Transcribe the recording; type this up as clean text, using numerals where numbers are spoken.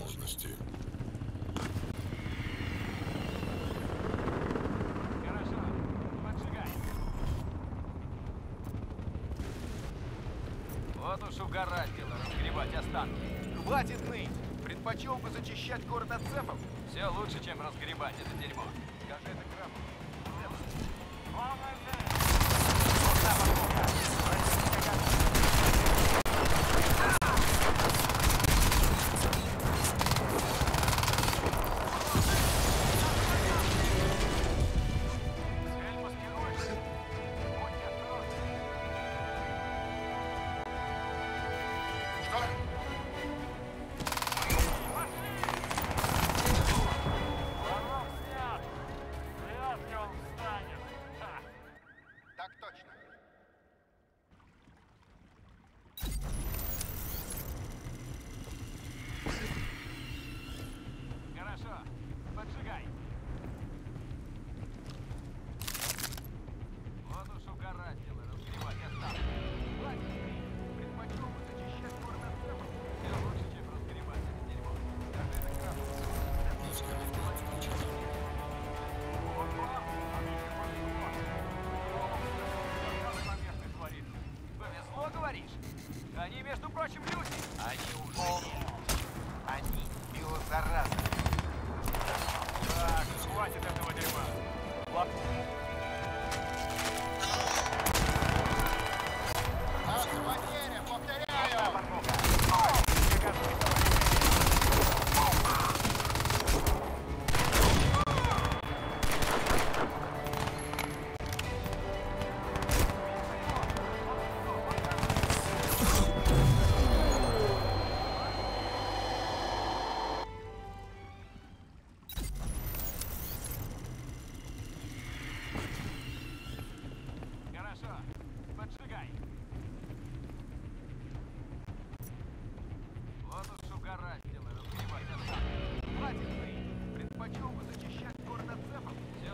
возможности. Хорошо, поджигай. Вот уж угораздило разгребать останки. Хватит ныть! Предпочел бы зачищать город от цепов. Все лучше, чем разгребать это дерьмо. Скажи это крабу. Цель маскируешь? Будьте осторожны. Что? Звонок снят. Вряд ли он встанет. Ха. Так точно. Хорошо, поджигай. Вот уж угораздило разгребать останки. Хватит ныть! Предпочел бы зачищать город от цепов. Все лучше, чем разгребать это дерьмо. Скажи это крабу. Повезло, говоришь? Они, между прочим, люди. Они уже нет. Они биозаразы. Так, хватит этого дерьма. Наша потеря, повторяю! Хорошо, поджигай. Вот уж угораздило разгребать останки. Хватит ныть! Предпочел бы зачищать город от цепов. Все